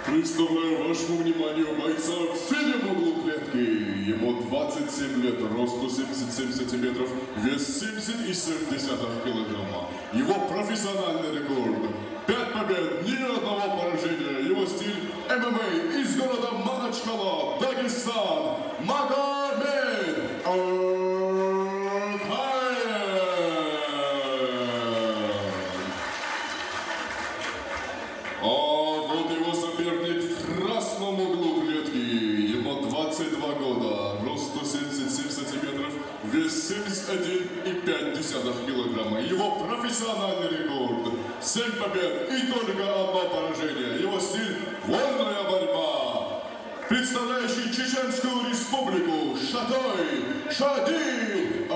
Представляю вашему вниманию бойца в синем углу клетки. Ему 27 лет, рост 177 сантиметров, вес 70,7 килограмма. Его профессиональный рекорд. 5 побед, ни одного поражения. Его стиль ММА из города Махачкала, Дагестан. Магомед Акаев. А вот его соперник в красном углу клетки. Ему 22 года, рост 177 сантиметров, вес 71,5 килограмма. Его профессиональный рекорд. 7 побед и только одно поражение. Его стиль – вольная борьба. Представляющий Чеченскую республику Шатой Шади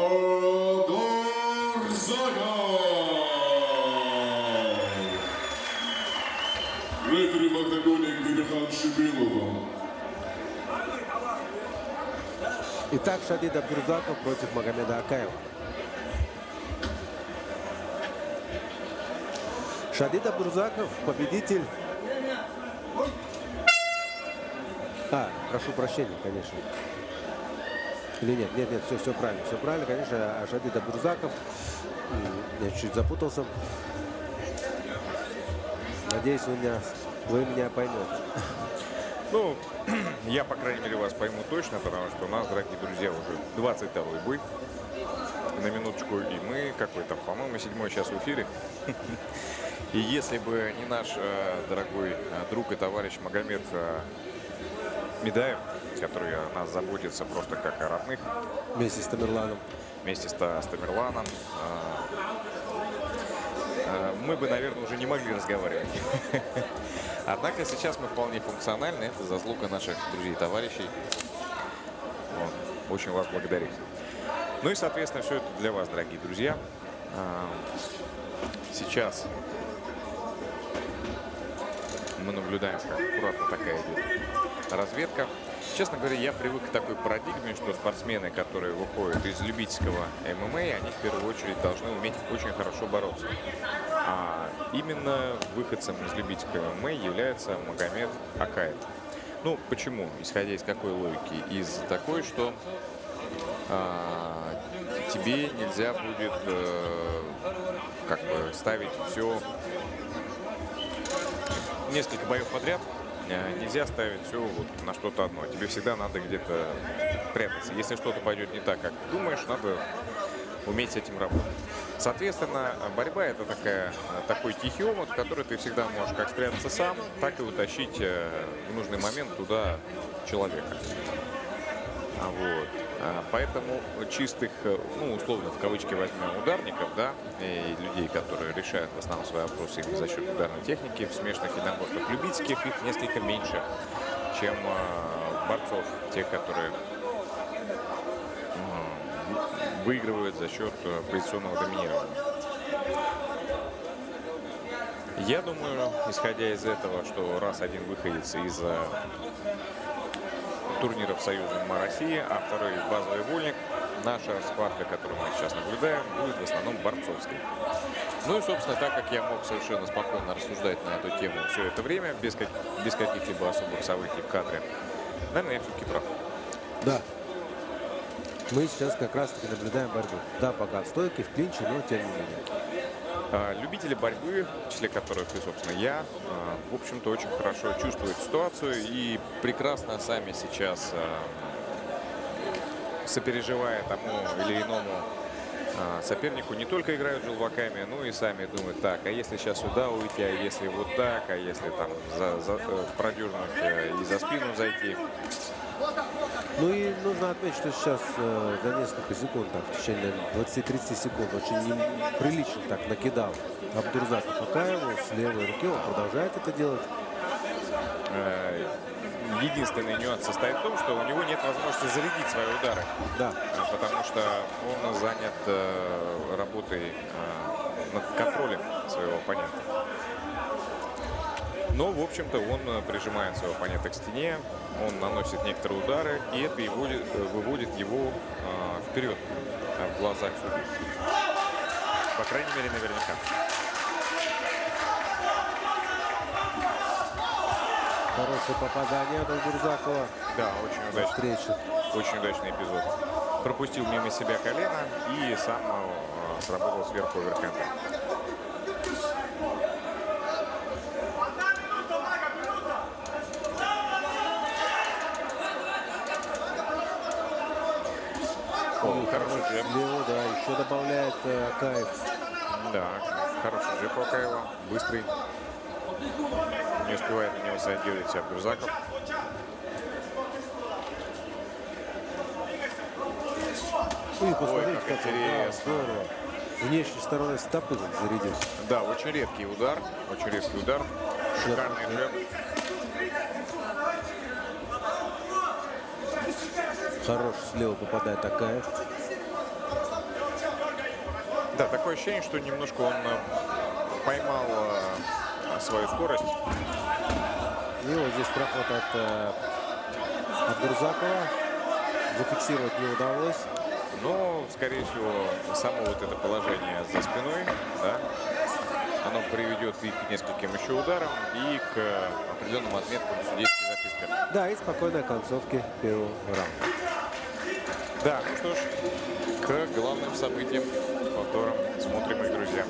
Адорзагов. Рефери в октагоне Гирихан Шибилова. Итак, Шадид Абдурзаков против Магомеда Акаева. Шадид Абдурзаков, победитель. Прошу прощения, конечно. Или нет, все правильно, конечно. Шадид Абдурзаков. Я чуть-чуть запутался. Надеюсь, вы меня поймете. Ну, я, по крайней мере, вас пойму точно, потому что у нас, дорогие друзья, уже 22-й бой. На минуточку. И мы, какой там, по-моему, 7-й час в эфире. И если бы не наш дорогой друг и товарищ Магомед Медаев, который о нас заботится просто как о родных. Вместе с Тамерланом. Вместе с Тамерланом. Мы бы, наверное, уже не могли разговаривать. Однако сейчас мы вполне функциональны. Это заслуга наших друзей и товарищей. Вот. Очень вас благодарю. Ну и, соответственно, все это для вас, дорогие друзья. Сейчас мы наблюдаем, как аккуратно такая идет разведка. Честно говоря, я привык к такой парадигме, что спортсмены, которые выходят из любительского ММА, они в первую очередь должны уметь очень хорошо бороться. А именно выходцем из любительского ММА является Магомед Акаев. Ну, почему? Исходя из какой логики? Из такой, что тебе нельзя будет как бы ставить все несколько боев подряд. Нельзя ставить все вот на что-то одно. Тебе всегда надо где-то прятаться. Если что-то пойдет не так, как ты думаешь, надо уметь с этим работать. Соответственно, борьба — это такой тихий омут, в который ты всегда можешь как спрятаться сам, так и утащить в нужный момент туда человека. Вот. Поэтому чистых, ну, условно, в кавычки возьмем, ударников, да, и людей, которые решают в основном свои вопросы именно за счет ударной техники, в смешанных единоборствах любительских, их несколько меньше, чем борцов, те, которые выигрывают за счет позиционного доминирования. Я думаю, исходя из этого, что раз один выходец из турниров Союза ММА России, а второй базовый вольник, наша схватка, которую мы сейчас наблюдаем, будет в основном борцовской. Ну и, собственно, так как я мог совершенно спокойно рассуждать на эту тему все это время, без каких-либо особых событий в кадре, наверное, я все-таки прав. Да. Мы сейчас как раз-таки наблюдаем борьбу. Да, пока в стойке, в клинче, но тем не менее. Любители борьбы, в числе которых и, собственно, я, в общем-то, очень хорошо чувствуют ситуацию и прекрасно сами сейчас, сопереживая тому или иному сопернику, не только играют желваками, но и сами думают: так, а если сейчас сюда уйти, а если вот так, а если там продернуть и за спину зайти. Ну и нужно отметить, что сейчас за несколько секунд, так, в течение 20-30 секунд, очень неприлично так накидал Абдурзаков Акаеву с левой руки. Он продолжает это делать. Единственный нюанс состоит в том, что у него нет возможности зарядить свои удары. Да. Потому что он занят работой над контролем своего оппонента. Но, в общем-то, он прижимает своего оппонента к стене, он наносит некоторые удары, и это выводит его вперед в глазах судей. По крайней мере, наверняка. Хорошее попадание от Абдурзакова. Да, очень удачный. Встреча. Очень удачный эпизод. Пропустил мимо себя колено и сам сработал сверху оверхенда. Хороший джеб. Лео, да, еще добавляет Акаев. Да, хороший джеб у Акаева. Быстрый. Не успевает на него среагировать Абдурзаков. Ой, посмотрите, как как интересно. да, здорово. Внешней стороной стопы зарядил. Да, очень редкий удар. Очень редкий удар. Шикарный джеб. Хорош слева попадает Акаев. Да, такое ощущение, что немножко он поймал свою скорость. И вот здесь проход от Абдурзакова. Зафиксировать не удалось. Но, скорее всего, само вот это положение за спиной, да, оно приведет и к нескольким еще ударам, и к определенным отметкам в судейских записках. Да, и спокойной концовке первого раунда. Да, ну что ж, к главным событиям, повторам смотрим, мои друзья.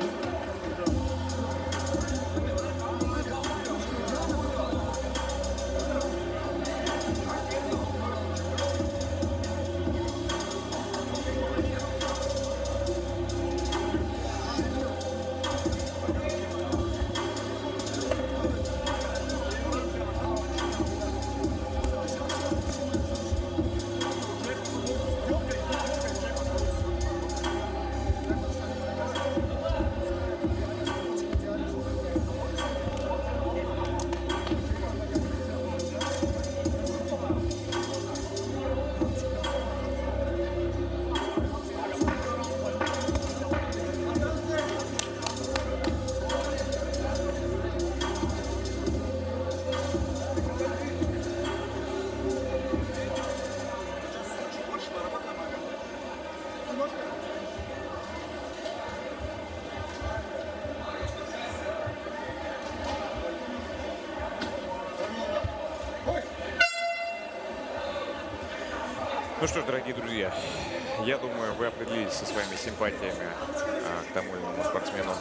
Ну что ж, дорогие друзья, я думаю, вы определились со своими симпатиями к тому или иному спортсмену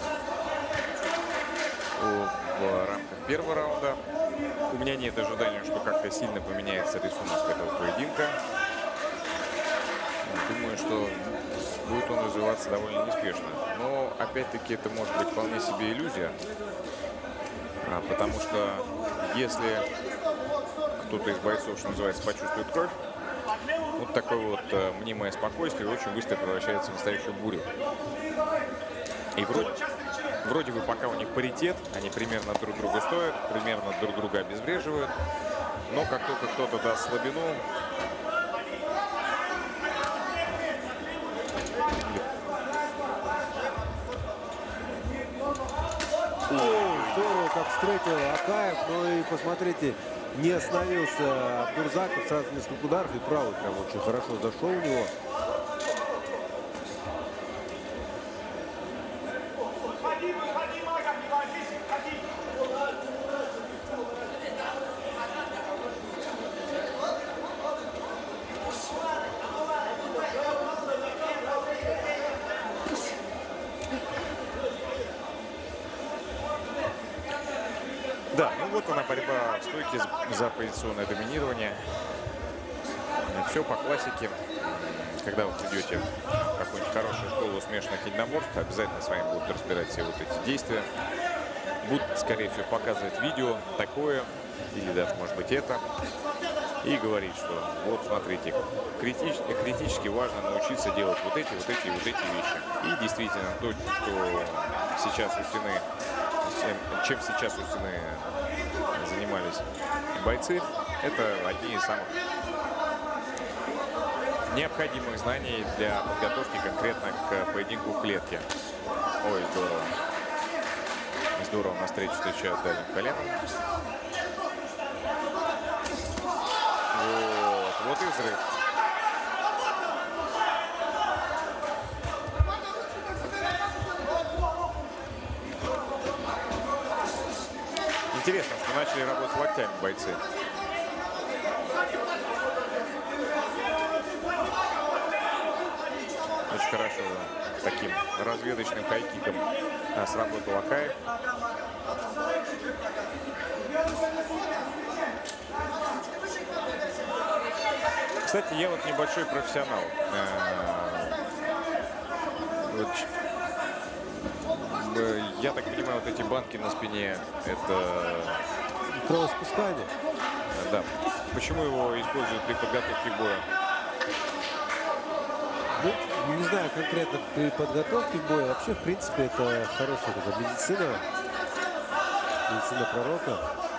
в рамках первого раунда. У меня нет ожидания, что как-то сильно поменяется рисунок этого поединка. Думаю, что будет он развиваться довольно неспешно. Но, опять-таки, это может быть вполне себе иллюзия. Потому что если кто-то из бойцов, что называется, почувствует кровь, вот такое вот мнимое спокойствие очень быстро превращается в настоящую бурю. И вроде бы пока у них паритет, они примерно друг друга стоят, примерно друг друга обезвреживают. Но как только кто-то даст слабину, Здорово, как встретил Акаев. Ну и посмотрите, не остановился Абдурзаков, сразу несколько ударов, и правый прям очень хорошо зашел у него. да, ну вот она борьба в стойке за позиционное доминирование. Все по классике. Когда вы придете в какую-нибудь хорошую школу смешанных единоборств, обязательно с вами будут разбирать все вот эти действия. Будут, скорее всего, показывать видео такое, или даже, может быть, это. И говорить, что вот, смотрите, критически важно научиться делать вот эти вещи. И действительно, то, что сейчас у стены, чем сейчас у стены занимались бойцы, это одни из самых необходимых знаний для подготовки конкретно к поединку в клетке. Ой, здорово. Здорово на встречу встречают дальним коленом. Вот и взрыв. Интересно, что начали работать локтями бойцы. Очень хорошо таким разведочным хайкиком сработал Акаев. Кстати, я вот небольшой профессионал. Я так понимаю, вот эти банки на спине, это... Кровоспускание. Да. Почему его используют при подготовке к бою? Ну, не знаю конкретно при подготовке к бою. Вообще, в принципе, это хорошая такая медицина. Медицина пророка.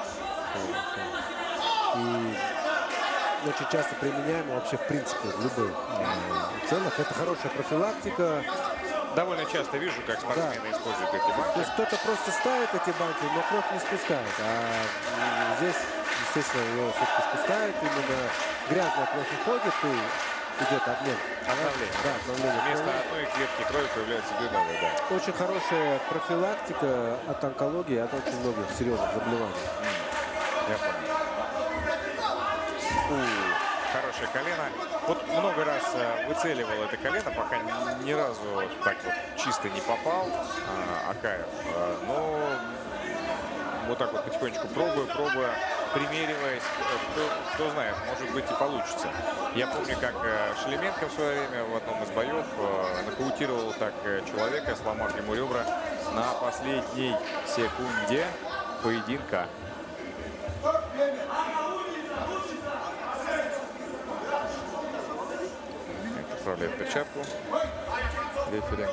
И очень часто применяем вообще, в принципе, в любых целях. Это хорошая профилактика. Довольно часто вижу, как спортсмены используют эти банки. То есть кто-то просто ставит эти банки, но кровь не спускает. А здесь, естественно, ее все-таки спускает. Именно грязная кровь уходит и идет обмен. Обновление. Да, обновление. Вместо одной клетки крови появляется две новые, да. Очень хорошая профилактика от онкологии, от очень многих серьезных заболеваний. Я понял. Хорошее колено. Вот много раз выцеливал это колено, пока ни разу так вот чисто не попал Акаев. Но вот так вот потихонечку пробуя, примериваясь, кто знает, может быть и получится. Я помню, как Шелеменко в свое время в одном из боев нокаутировал так человека, сломав ему ребра на последней секунде поединка. Отправляет перчатку рефери.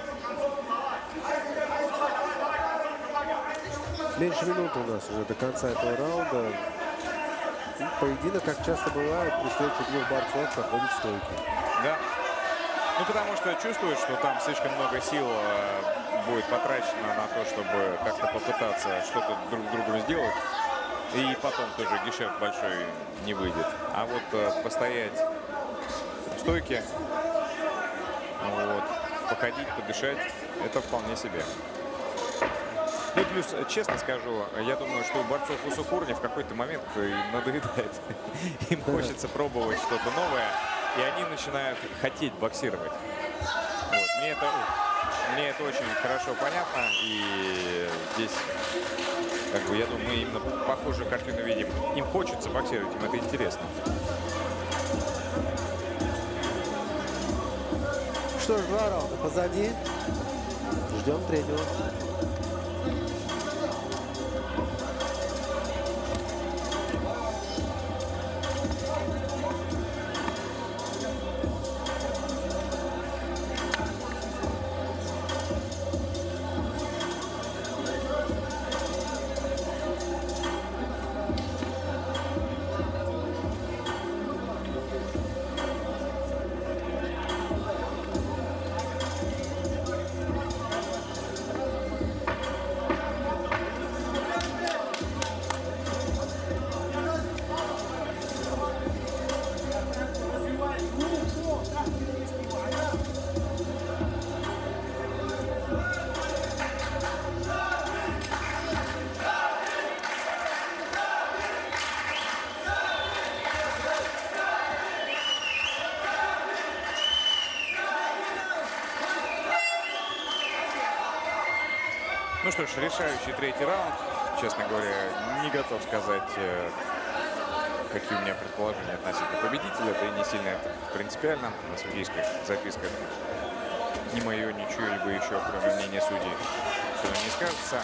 Меньше минуты у нас уже до конца этого раунда. И поединок, как часто бывает, при встрече двух борцов проходит стойки. Да. Ну, потому что чувствуют, что там слишком много сил будет потрачено на то, чтобы как-то попытаться что-то друг с другом сделать. И потом тоже гешефт большой не выйдет. А вот постоять в стойке, вот, походить, подышать, это вполне себе. Ну и плюс, честно скажу, я думаю, что у борцов высокого уровня в какой-то момент надоедает. Им хочется пробовать что-то новое, и они начинают хотеть боксировать. Вот. Мне это очень хорошо понятно, и здесь, как бы, я думаю, мы именно похожую картину видим. Им хочется боксировать, им это интересно. Что ж, два раунда позади. Ждем третьего. Ну что ж, решающий третий раунд. Честно говоря, не готов сказать, какие у меня предположения относительно победителя. Да и не сильно это принципиально. На судейских записках ни мое, ни чье-либо еще, кроме мнения судей, все не скажется.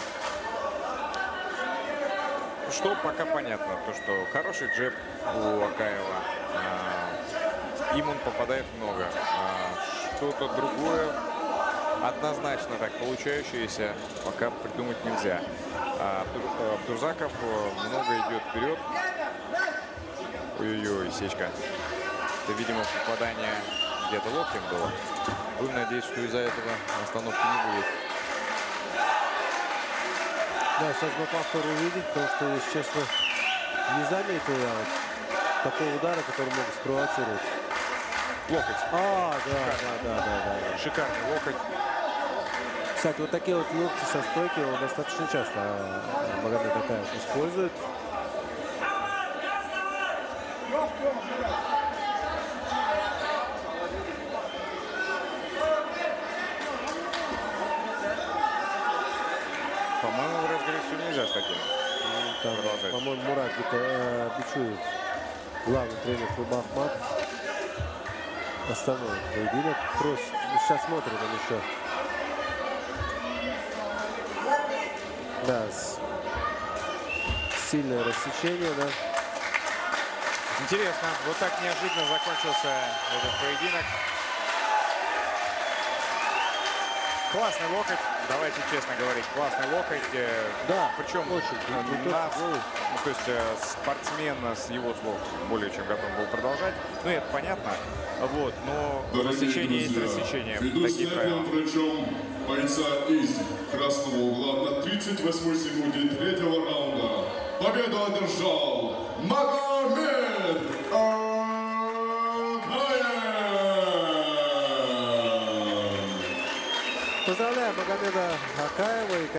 Что пока понятно, то что хороший джеб у Акаева. Им он попадает много. Что-то другое, однозначно так получающееся, пока придумать нельзя. Абдурзаков много идет вперед. Ой-ой-ой, сечка. Это, видимо, попадание где-то локтем было. Будем надеяться, что из-за этого остановки не будет. Да, сейчас мы повтор увидим, потому что, если честно, не заметил я вот такого удара, который мог спровоцировать. Локоть. Да. Шикарный локоть. Кстати, вот такие вот локти со стойки он достаточно часто Магомед Акаев использует. По-моему, в разговоре все нельзя с таким. Там, Продолжать. по-моему, Мурат Бичуев, главный тренер клуба Ахмат, остановит поединок. Просит. Сейчас смотрим он еще. Да, сильное рассечение, да. Интересно, вот так неожиданно закончился этот поединок. Классный локоть, давайте честно говорить, классный локоть. Да, причем очень. то есть спортсмен с его слов более чем готов был продолжать. Ну это понятно, вот, но рассечение есть рассечение. Веду Такие правила. врачом бойца из красного угла на 38 секунде третьего раунда. Победу одержал Магомед Акаев! Поздравляем Магомеда Акаева.